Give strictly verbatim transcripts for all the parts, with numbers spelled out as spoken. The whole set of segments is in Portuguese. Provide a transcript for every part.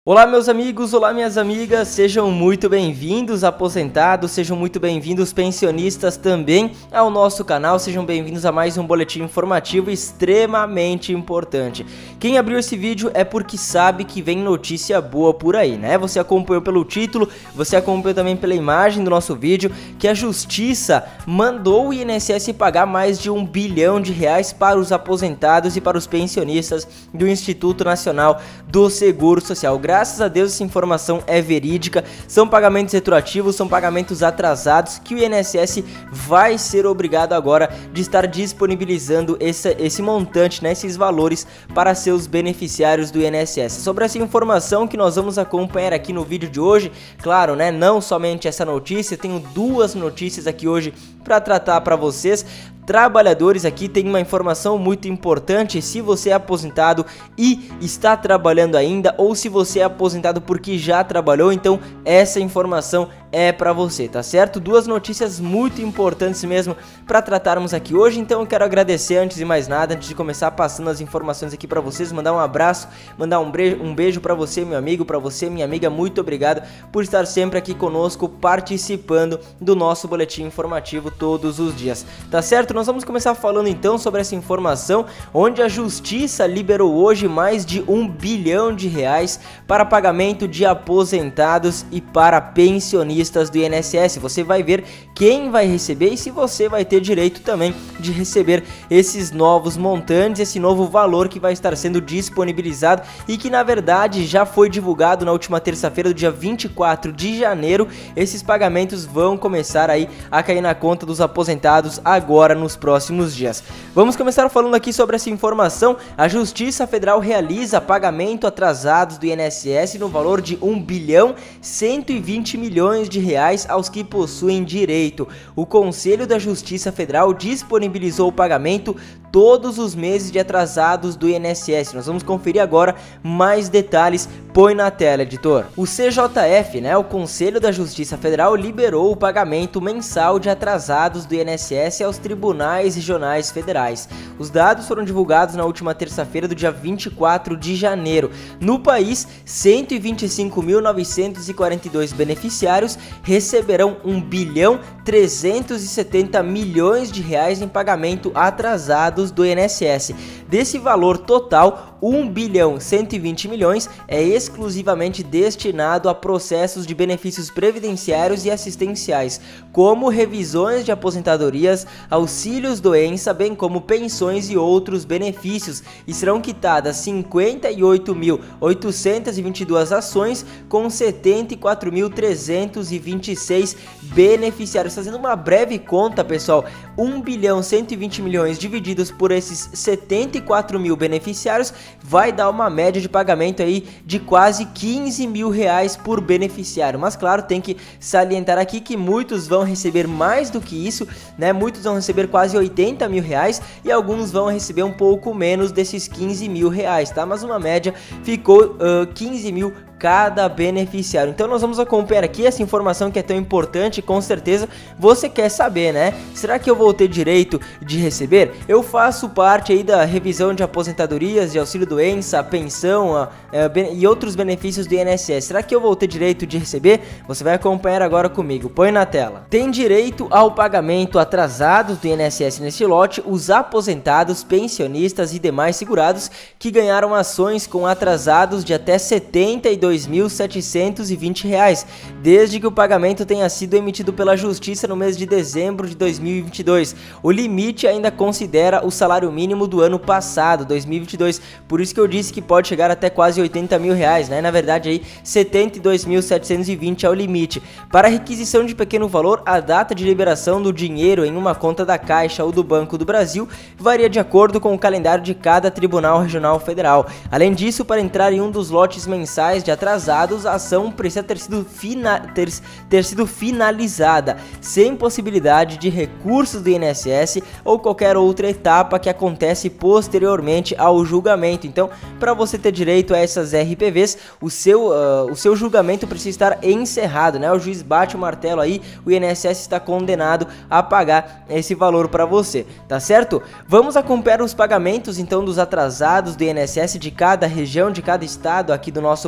Olá meus amigos, olá minhas amigas, sejam muito bem-vindos aposentados, sejam muito bem-vindos pensionistas também ao nosso canal, sejam bem-vindos a mais um boletim informativo extremamente importante. Quem abriu esse vídeo é porque sabe que vem notícia boa por aí, né? Você acompanhou pelo título, você acompanhou também pela imagem do nosso vídeo que a Justiça mandou o I N S S pagar mais de um bilhão de reais para os aposentados e para os pensionistas do Instituto Nacional do Seguro Social. Graças a Deus essa informação é verídica, são pagamentos retroativos, são pagamentos atrasados que o I N S S vai ser obrigado agora de estar disponibilizando esse, esse montante, né, esses valores para seus beneficiários do I N S S. Sobre essa informação que nós vamos acompanhar aqui no vídeo de hoje, claro, né, não somente essa notícia, tenho duas notícias aqui hoje para tratar para vocês. Trabalhadores, aqui tem uma informação muito importante: se você é aposentado e está trabalhando ainda, ou se você é aposentado porque já trabalhou, então essa informação é para você, tá certo? Duas notícias muito importantes mesmo para tratarmos aqui hoje, então eu quero agradecer antes de mais nada, antes de começar passando as informações aqui para vocês, mandar um abraço, mandar um, um beijo para você, meu amigo, para você, minha amiga, muito obrigado por estar sempre aqui conosco, participando do nosso boletim informativo todos os dias, tá certo? Nós vamos começar falando então sobre essa informação, onde a Justiça liberou hoje mais de um bilhão de reais para pagamento de aposentados e para pensionistas do I N S S. Você vai ver quem vai receber e se você vai ter direito também de receber esses novos montantes, esse novo valor que vai estar sendo disponibilizado e que na verdade já foi divulgado na última terça-feira, do dia vinte e quatro de janeiro. Esses pagamentos vão começar aí a cair na conta dos aposentados agora nos próximos dias. Vamos começar falando aqui sobre essa informação. A Justiça Federal realiza pagamento atrasados do I N S S no valor de um bilhão cento e vinte milhões de reais aos que possuem direito. O Conselho da Justiça Federal disponibilizou o pagamento todos os meses de atrasados do I N S S. Nós vamos conferir agora mais detalhes. Põe na tela, editor. O C J F, né, o Conselho da Justiça Federal, liberou o pagamento mensal de atrasados do I N S S aos tribunais regionais federais. Os dados foram divulgados na última terça-feira, do dia vinte e quatro de janeiro. No país, cento e vinte e cinco mil novecentos e quarenta e dois beneficiários receberão um bilhão trezentos e setenta milhões de reais em pagamento atrasados do I N S S. Desse valor total, um bilhão cento e vinte milhões é exclusivamente destinado a processos de benefícios previdenciários e assistenciais, como revisões de aposentadorias, auxílios doença, bem como pensões e outros benefícios, e serão quitadas cinquenta e oito mil oitocentas e vinte e duas ações com setenta e quatro mil trezentos e vinte e seis beneficiários. Fazendo uma breve conta, pessoal, um bilhão cento e vinte milhões divididos por esses setenta e quatro mil beneficiários vai dar uma média de pagamento aí de quase quinze mil reais por beneficiário. Mas claro, tem que salientar aqui que muitos vão receber mais do que isso, né? Muitos vão receber quase oitenta mil reais e alguns vão receber um pouco menos desses quinze mil reais, tá? Mas uma média ficou uh, quinze mil cada beneficiário. Então nós vamos acompanhar aqui essa informação que é tão importante, com certeza você quer saber, né? Será que eu vou ter direito de receber? Eu faço parte aí da revisão de aposentadorias, de auxílio doença, pensão a, a, e outros benefícios do I N S S. Será que eu vou ter direito de receber? Você vai acompanhar agora comigo. Põe na tela. Tem direito ao pagamento atrasado do I N S S neste lote os aposentados, pensionistas e demais segurados que ganharam ações com atrasados de até setenta e dois mil setecentos e vinte reais, desde que o pagamento tenha sido emitido pela Justiça no mês de dezembro de dois mil e vinte e dois. O limite ainda considera o salário mínimo do ano passado, dois mil e vinte e dois, por isso que eu disse que pode chegar até quase oitenta mil reais, né? Na verdade aí setenta e dois mil setecentos e vinte é o limite. Para requisição de pequeno valor, a data de liberação do dinheiro em uma conta da Caixa ou do Banco do Brasil varia de acordo com o calendário de cada Tribunal Regional Federal. Além disso, para entrar em um dos lotes mensais de atrasados, a ação precisa ter sido, fina, ter, ter sido finalizada, sem possibilidade de recursos do I N S S ou qualquer outra etapa que acontece posteriormente ao julgamento. Então, para você ter direito a essas R P Vs, o seu, uh, o seu julgamento precisa estar encerrado, né? O juiz bate o martelo aí, o I N S S está condenado a pagar esse valor para você, tá certo? Vamos acompanhar os pagamentos então dos atrasados do I N S S de cada região, de cada estado aqui do nosso Brasil.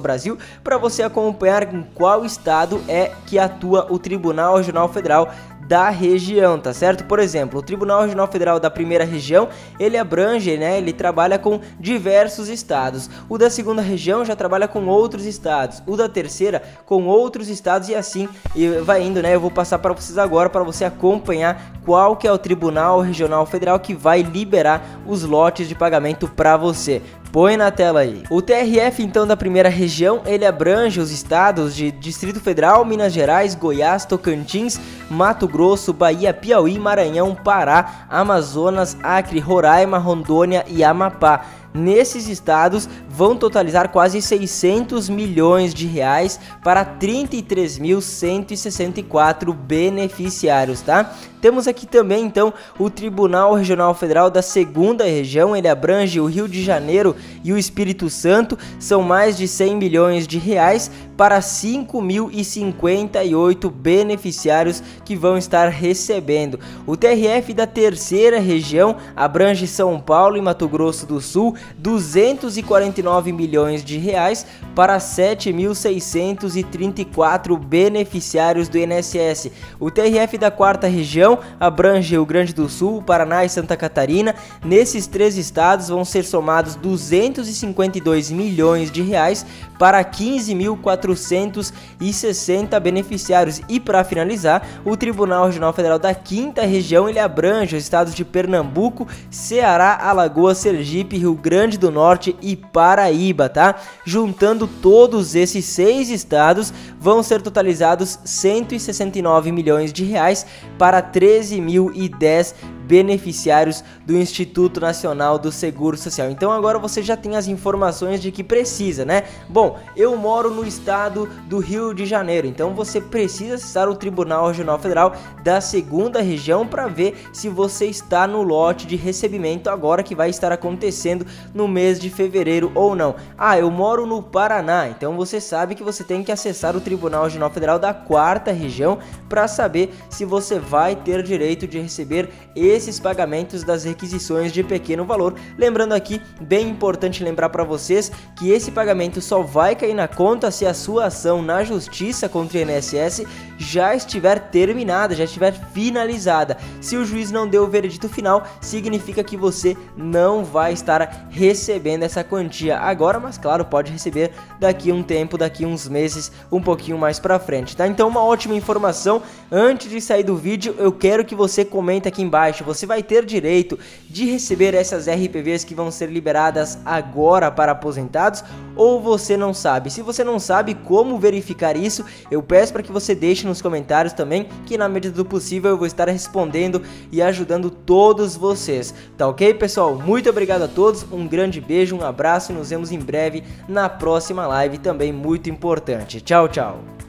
para você acompanhar em qual estado é que atua o Tribunal Regional Federal da região, tá certo? Por exemplo, o Tribunal Regional Federal da primeira região, ele abrange, né, ele trabalha com diversos estados. O da segunda região já trabalha com outros estados. O da terceira com outros estados e assim e vai indo, né? Eu vou passar para vocês agora para você acompanhar qual que é o Tribunal Regional Federal que vai liberar os lotes de pagamento para você. Põe na tela aí. O T R F, então, da primeira região, ele abrange os estados de Distrito Federal, Minas Gerais, Goiás, Tocantins, Mato Grosso, Bahia, Piauí, Maranhão, Pará, Amazonas, Acre, Roraima, Rondônia e Amapá. Nesses estados vão totalizar quase seiscentos milhões de reais para trinta e três mil cento e sessenta e quatro beneficiários, tá? Temos aqui também, então, o Tribunal Regional Federal da segunda região, ele abrange o Rio de Janeiro e o Espírito Santo, são mais de cem milhões de reais para cinco mil e cinquenta e oito beneficiários que vão estar recebendo. O T R F da terceira região abrange São Paulo e Mato Grosso do Sul, duzentos e quarenta e nove milhões de reais para sete mil seiscentos e trinta e quatro beneficiários do I N S S. O T R F da quarta região abrange Rio Grande do Sul, Paraná e Santa Catarina. Nesses três estados vão ser somados duzentos e cinquenta e dois milhões de reais para quinze mil quatrocentos e sessenta beneficiários. E para finalizar, o Tribunal Regional Federal da quinta região, ele abrange os estados de Pernambuco, Ceará, Alagoas, Sergipe, Rio Grande do Norte e Paraíba, tá? Juntando todos esses seis estados, vão ser totalizados cento e sessenta e nove milhões de reais para treze mil e dez beneficiários do Instituto Nacional do Seguro Social. Então agora você já tem as informações de que precisa, né? Bom, eu moro no estado do Rio de Janeiro, então você precisa acessar o Tribunal Regional Federal da segunda região para ver se você está no lote de recebimento agora que vai estar acontecendo no mês de fevereiro ou não. Ah, eu moro no Paraná, então você sabe que você tem que acessar o Tribunal Regional Federal da quarta região para saber se você vai ter direito de receber esses pagamentos das requisições de pequeno valor. Lembrando aqui, bem importante lembrar para vocês que esse pagamento só vai cair na conta se a sua ação na justiça contra o I N S S já estiver terminada, já estiver finalizada. Se o juiz não deu o veredito final, significa que você não vai estar recebendo essa quantia agora, mas claro, pode receber daqui a um tempo, daqui a uns meses, um pouquinho mais para frente, tá? Então, uma ótima informação. Antes de sair do vídeo, eu quero que você comente aqui embaixo. Você vai ter direito de receber essas R P Vs que vão ser liberadas agora para aposentados ou você não sabe? Se você não sabe como verificar isso, eu peço para que você deixe nos comentários também, que na medida do possível eu vou estar respondendo e ajudando todos vocês. Tá ok, pessoal? Muito obrigado a todos, um grande beijo, um abraço e nos vemos em breve na próxima live também muito importante. Tchau, tchau!